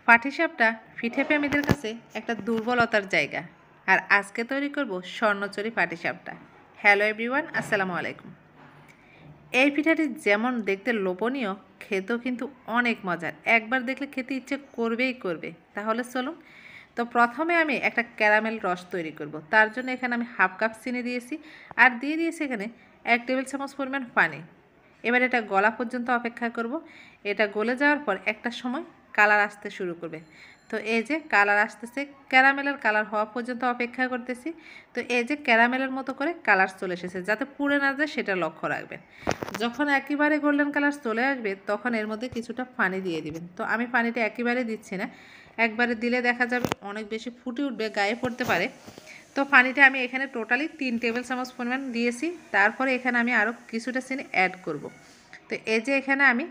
পাটিসাপটা পিঠে প্রেমীদের কাছে একটা দুর্বলতার জায়গা। আর আজকে তৈরি করব স্বর্ণচুরি পাটিসাপটা। হ্যালো এভরিওয়ান, আসসালামু আলাইকুম। এই পিঠাটি যেমন দেখতে লোভনীয়, খেতেও কিন্তু অনেক মজার। একবার দেখলে খেতে ইচ্ছে করবেই করবে। তাহলে চলুন। তো প্রথমে আমি একটা ক্যারামেল রস তৈরি করব। তার জন্য এখানে আমি হাফ কাপ চিনি দিয়েছি আর দিয়ে দিয়েছি এখানে 1 টেবিল চামচ পরিমাণ পানি। এবার এটা গলা পর্যন্ত অপেক্ষা করব। এটা গলে যাওয়ার পর একটা সময় কালার আসতে শুরু করবে। তো এই যে কালার আসতেছে, ক্যারামেলের কালার হওয়া পর্যন্ত অপেক্ষা করতেছি। তো এই যে ক্যারামেলের মতো করে কালার চলে এসেছে, যাতে পুড়ে না যায় সেটা লক্ষ্য রাখবেন। যখন একেবারে গোল্ডেন কালার চলে আসবে তখন এর মধ্যে কিছুটা পানি দিয়ে দিবেন। তো আমি পানিটা একেবারে দিচ্ছি না, একবারে দিলে দেখা যাবে অনেক বেশি ফুটে উঠবে, গায়ে পড়তে পারে। তো পানিটা আমি এখানে টোটালি 3 টেবিল চামচ পরিমাণ দিয়েছি। তারপরে এখানে আমি আরও কিছুটা চিনি অ্যাড করব। তো এই যে এখানে আমি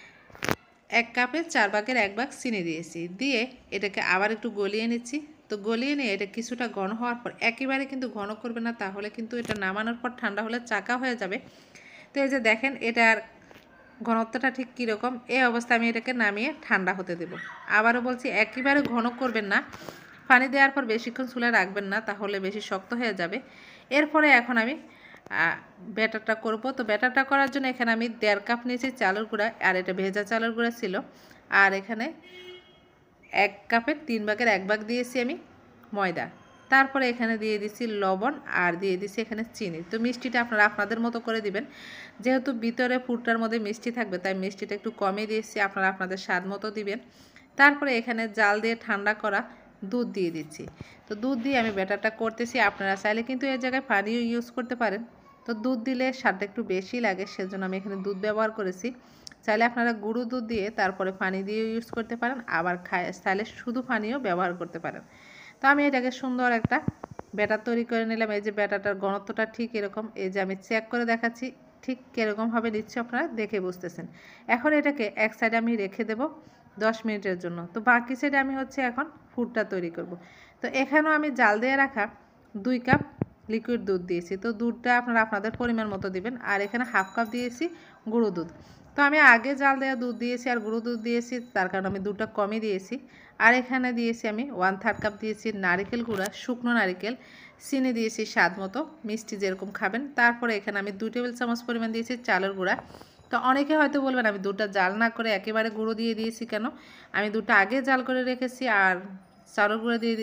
1 কাপে 4 ভাগের 1 ভাগ চিনি দিয়েছি, দিয়ে এটাকে আবার একটু গলিয়ে নিচ্ছি। তো গলিয়ে নিয়ে এটা কিছুটা ঘন হওয়ার পর, একেবারে কিন্তু ঘন করবে না, তাহলে কিন্তু এটা নামানোর পর ঠান্ডা হলে চাকা হয়ে যাবে। তো এই যে দেখেন এটার ঘনত্বটা ঠিক কীরকম। এই অবস্থায় আমি এটাকে নামিয়ে ঠান্ডা হতে দেব। আবারও বলছি, একেবারে ঘন করবেন না, পানি দেওয়ার পর বেশিক্ষণ চুলায় রাখবেন না, তাহলে বেশি শক্ত হয়ে যাবে। এরপরে এখন আমি ব্যাটারটা করব। তো ব্যাটারটা করার জন্য এখানে আমি 1.5 কাপ নিয়েছি চালের গুঁড়া, আর এটা ভেজা চালের গুঁড়া ছিল। আর এখানে 1 কাপের 3 ভাগের 1 ভাগ দিয়েছি আমি ময়দা। তারপরে এখানে দিয়ে দিচ্ছি লবণ আর দিয়ে দিচ্ছি এখানে চিনি। তো মিষ্টিটা আপনারা আপনাদের মতো করে দিবেন, যেহেতু ভিতরে পুরটার মধ্যে মিষ্টি থাকবে তাই মিষ্টিটা একটু কমই দিয়েছি, আপনারা আপনাদের স্বাদ মতো দিবেন। তারপরে এখানে জাল দিয়ে ঠান্ডা করা দুধ দিয়ে দিচ্ছি। তো দুধ দিয়ে আমি ব্যাটারটা করতেছি। আপনারা চাইলে কিন্তু এই জায়গায় পানিও ইউজ করতে পারেন। তো দুধ দিলে স্বাদটা একটু বেশি লাগে, সেজন্য আমি এখানে দুধ ব্যবহার করেছি। চাইলে আপনারা গুঁড়ো দুধ দিয়ে তারপরে পানি দিয়েও ইউজ করতে পারেন, আবার চাইলে শুধু পানিও ব্যবহার করতে পারেন। তো আমি এটাকে সুন্দর একটা ব্যাটার তৈরি করে নিলাম। এই যে ব্যাটারটার ঘনত্বটা ঠিক এরকম, এই যে আমি চেক করে দেখাচ্ছি ঠিক কীরকমভাবে নিচ্ছি, আপনারা দেখে বুঝতেছেন। এখন এটাকে এক সাইডে আমি রেখে দেব 10 মিনিটের জন্য। তো বাকি সাইডে আমি এখন পুরটা তৈরি করব। তো এখানেও আমি জাল দিয়ে রাখা 2 কাপ লিকুইড দুধ দিয়েছি। তো দুধটা আপনারা আপনাদের পরিমাণ মতো দিবেন। আর এখানে হাফ কাপ দিয়েছি গুঁড়ো দুধ। তো আমি আগে জাল দেওয়া দুধ দিয়েছি আর গুঁড়ো দুধ দিয়েছি, তার কারণে আমি দুধটা কমই দিয়েছি। আর এখানে দিয়েছি আমি 1/3 কাপ দিয়েছি নারকেল গুঁড়া, শুকনো নারকেল। চিনি দিয়েছি স্বাদ মতো, মিষ্টি যেরকম খাবেন। তারপরে এখানে আমি 2 টেবিল চামচ পরিমাণ দিয়েছি চালের গুঁড়া। তো অনেকে হয়তো বলবেন আমি দুধটা জাল না করে একেবারে গুঁড়ো দিয়ে দিয়েছি কেন। আমি দুধটা আগে জাল করে রেখেছি আর চালের গুঁড়া দিয়ে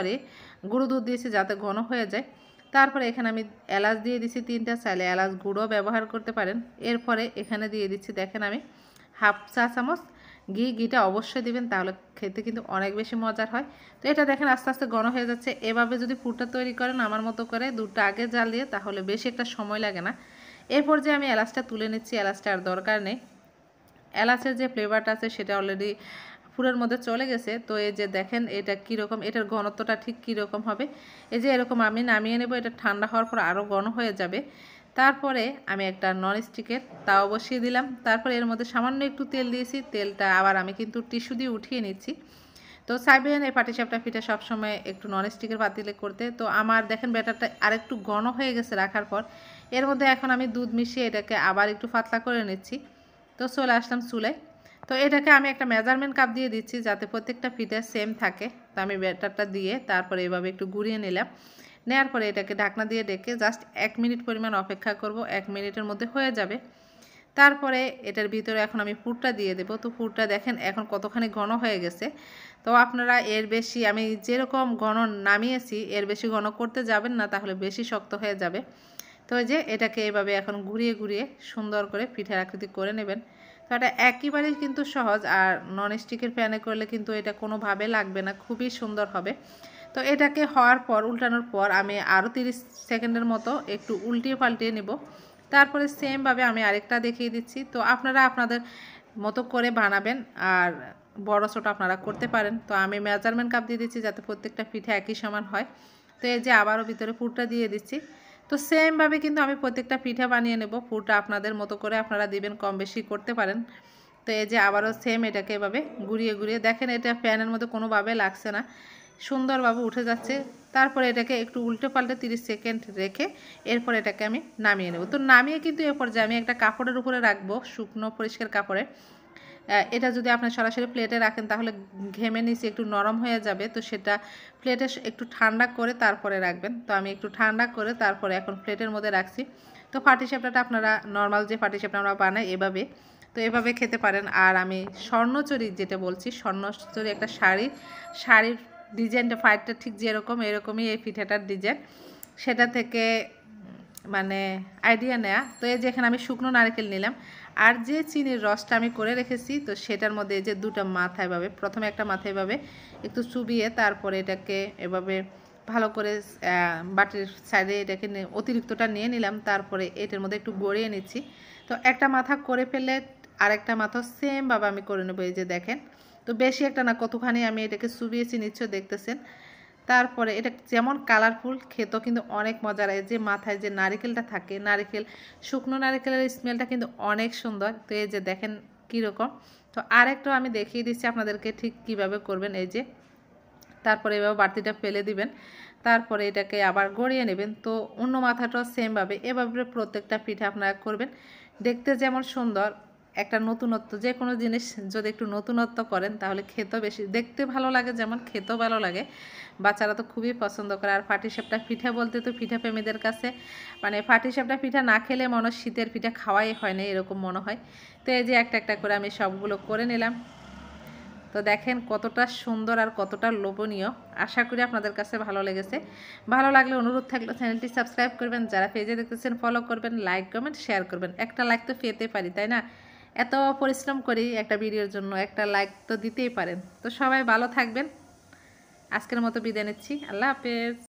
গুঁড়ো দুধ দিয়েছি যাতে ঘন হয়ে যায়। তারপরে এখানে আমি এলাচ দিয়ে দিচ্ছি 3টা, চাইলে এলাচ গুঁড়ো ব্যবহার করতে পারেন। এরপরে এখানে দিয়ে দিচ্ছি, দেখেন আমি হাফ চা চামচ ঘিটা অবশ্যই দিবেন, তাহলে খেতে কিন্তু অনেক বেশি মজার হয়। তো এটা দেখেন আস্তে আস্তে ঘন হয়ে যাচ্ছে। এভাবে যদি পুরটা তৈরি করেন আমার মতো করে দুধটা আগে জাল দিয়ে, তাহলে বেশি একটা সময় লাগে না। এরপর যে আমি এলাচটা তুলে নিচ্ছি, এলাচটা আর দরকার নেই। এলাচের যে ফ্লেভারটা আছে সেটা অলরেডি পুরের মধ্যে চলে গেছে। তো এই যে দেখেন এটা কীরকম, এটার ঘনত্বটা ঠিক কীরকম হবে। এই যে এরকম আমি নামিয়ে নেব, এটা ঠান্ডা হওয়ার পর আরও ঘন হয়ে যাবে। তারপরে আমি একটা ননস্টিকের তাওয়া বসিয়ে দিলাম। তারপরে এর মধ্যে সামান্য একটু তেল দিয়েছি, তেলটা আবার আমি কিন্তু টিস্যু দিয়ে উঠিয়ে নিচ্ছি। তো চাইবেন এই পাটিসাপটা পিঠা সবসময় একটু ননস্টিকের পাতিলে করতে। তো আমার দেখেন ব্যাটারটা আরেকটু ঘন হয়ে গেছে রাখার পর। এর মধ্যে এখন আমি দুধ মিশিয়ে এটাকে আবার একটু পাতলা করে নিচ্ছি। তো চলে আসলাম চুলায়। তো এটাকে আমি একটা মেজারমেন্ট কাপ দিয়ে দিচ্ছি, যাতে প্রত্যেকটা পিঠা সেম থাকে। তো আমি ব্যাটারটা দিয়ে তারপরে এভাবে একটু গুঁড়িয়ে নিলাম। নেওয়ার পরে এটাকে ঢাকনা দিয়ে ডেকে জাস্ট 1 মিনিট পরিমাণ অপেক্ষা করব। 1 মিনিটের মধ্যে হয়ে যাবে। তারপরে এটার ভিতরে এখন আমি পুরটা দিয়ে দেব। তো পুরটা দেখেন এখন কতখানি ঘন হয়ে গেছে। তো আপনারা এর বেশি, আমি যেরকম ঘন নামিয়েছি এর বেশি ঘন করতে যাবেন না, তাহলে বেশি শক্ত হয়ে যাবে। তো এই যে এটাকে এভাবে এখন ঘুরিয়ে ঘুরিয়ে সুন্দর করে পিঠার আকৃতি করে নেবেন। তো এটা একেবারেই কিন্তু সহজ, আর ননস্টিকের প্যানে করলে কিন্তু এটা কোনোভাবে লাগবে না, খুবই সুন্দর হবে। তো এটাকে হওয়ার পর, উল্টানোর পর আমি আরও 30 সেকেন্ডের মতো একটু উল্টিয়ে পাল্টিয়ে নেব। তারপরে সেমভাবে আমি আরেকটা দেখিয়ে দিচ্ছি। তো আপনারা আপনাদের মতো করে বানাবেন, আর বড় ছোট আপনারা করতে পারেন। তো আমি মেজারমেন্ট কাপ দিয়ে দিচ্ছি যাতে প্রত্যেকটা পিঠা একই সমান হয়। তো এই যে আবারও ভিতরে পুরটা দিয়ে দিচ্ছি। তো সেমভাবে কিন্তু আমি প্রত্যেকটা পিঠা বানিয়ে নেব। পুরটা আপনাদের মতো করে আপনারা দিবেন, কম বেশি করতে পারেন। তো এই যে আবারও সেম এটাকে এভাবে ঘুরিয়ে ঘুরিয়ে দেখেন এটা প্যানের মধ্যে কোনোভাবে লাগছে না, সুন্দরভাবে উঠে যাচ্ছে। তারপরে এটাকে একটু উল্টে পাল্টে 30 সেকেন্ড রেখে এরপর এটাকে আমি নামিয়ে নেব। তো নামিয়ে কিন্তু এ পর্যায়ে আমি একটা কাপড়ের উপরে রাখবো, শুকনো পরিষ্কার কাপড়ে। এটা যদি আপনি সরাসরি প্লেটে রাখেন তাহলে ঘেমে নিচে একটু নরম হয়ে যাবে, তো সেটা প্লেটে একটু ঠান্ডা করে তারপরে রাখবেন। তো আমি একটু ঠান্ডা করে তারপরে এখন প্লেটের মধ্যে রাখছি। তো পাটিসাপটাটা আপনারা নর্মাল যে পাটিসাপটা আমরা বানাই এভাবে, তো এভাবে খেতে পারেন। আর আমি স্বর্ণচুরি যেটা বলছি, স্বর্ণচুরি একটা শাড়ির ডিজাইনটা ফাইটটা ঠিক যেরকম এরকমই এই পিঠাটার ডিজাইন, সেটা থেকে মানে আইডিয়া নেয়া। তো এই যে এখানে আমি শুকনো নারকেল নিলাম, আর যে চিনির রসটা আমি করে রেখেছি, তো সেটার মধ্যে এই যে দুটা মাথা এভাবে, প্রথমে একটা মাথা এভাবে একটু চুবিয়ে তারপরে এটাকে এভাবে ভালো করে বাটির সাইডে এটাকে অতিরিক্তটা নিয়ে নিলাম, তারপরে এটার মধ্যে একটু গড়িয়ে নিচ্ছি। তো একটা মাথা করে ফেলে আরেকটা মাথা সেমভাবে আমি করে নেবো। এই যে দেখেন, তো বেশি একটা না, কতখানি আমি এটাকে চুবিয়েছি নিশ্চয় দেখতেছেন। তারপরে এটা যেমন কালারফুল, খেতেও কিন্তু অনেক মজার। এই যে মাথায় যে নারকেলটা থাকে, শুকনো নারকেলের স্মেলটা কিন্তু অনেক সুন্দর। তো এই যে দেখেন কীরকম। তো আরেকটাও আমি দেখিয়ে দিচ্ছি আপনাদেরকে ঠিক কিভাবে করবেন। এই যে তারপরে এভাবে বাড়তিটা ফেলে দিবেন, তারপরে এটাকে আবার গড়িয়ে নেবেন। তো অন্য মাথাটাও সেমভাবে এভাবে প্রত্যেকটা পিঠা আপনারা করবেন। দেখতে যেমন সুন্দর, একটা নতুনত্ব, যে কোনো জিনিস যদি একটু নতুনত্ব করেন তাহলে খেতেও বেশি, দেখতে ভালো লাগে যেমন খেতেও ভালো লাগে। বাচ্চারা তো খুবই পছন্দ করে। আর পাটিসাপটা পিঠা বলতে তো পিঠা প্রেমীদের কাছে মানে পাটিসাপটা পিঠা না খেলে মনে হয় শীতের পিঠা খাওয়াই হয় না, এরকম মনে হয়। তো এই যে একটা একটা করে আমি সবগুলো করে নিলাম। তো দেখেন কতটা সুন্দর আর কতটা লোভনীয়। আশা করি আপনাদের কাছে ভালো লেগেছে। ভালো লাগলে অনুরোধ থাকলে চ্যানেলটি সাবস্ক্রাইব করবেন, যারা পেজে দেখতেছেন ফলো করবেন, লাইক কমেন্ট শেয়ার করবেন। একটা লাইক তো পেতে পারি, তাই না? এত পরিশ্রম করি একটা ভিডিওর জন্য, একটা লাইক তো দিতেই পারেন। তো সবাই ভালো থাকবেন। আজকের মতো বিদায় নিচ্ছি। আল্লাহ হাফেজ।